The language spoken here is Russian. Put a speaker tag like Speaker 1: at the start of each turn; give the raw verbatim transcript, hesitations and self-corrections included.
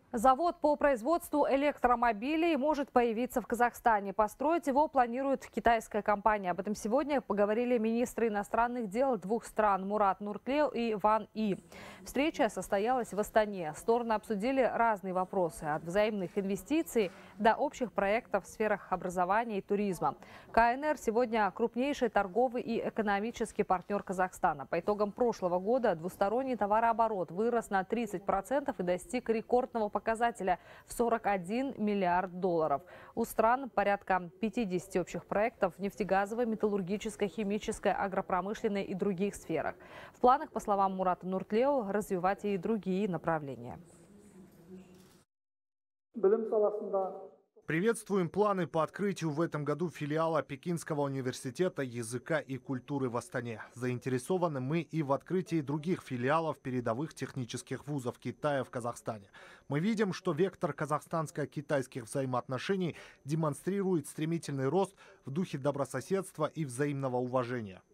Speaker 1: Завод по производству электромобилей может появиться в Казахстане. Построить его планирует китайская компания. Об этом сегодня поговорили министры иностранных дел двух стран Мурат Нуртлеу и Ван И. Встреча состоялась в Астане. Стороны обсудили разные вопросы, от взаимных инвестиций до общих проектов в сферах образования и туризма. КНР сегодня крупнейший торговый и экономический партнер Казахстана. По итогам прошлого года двусторонний товарооборот вырос на тридцать процентов и достиг рекордного показателя в сорок один миллиард долларов. У стран порядка пятидесяти общих проектов в нефтегазовой, металлургической, химической, агропромышленной и других сферах. В планах, по словам Мурата Нуртлеу, развивать и другие направления.
Speaker 2: Приветствуем планы по открытию в этом году филиала Пекинского университета языка и культуры в Астане. Заинтересованы мы и в открытии других филиалов передовых технических вузов Китая в Казахстане. Мы видим, что вектор казахстанско-китайских взаимоотношений демонстрирует стремительный рост в духе добрососедства и взаимного уважения.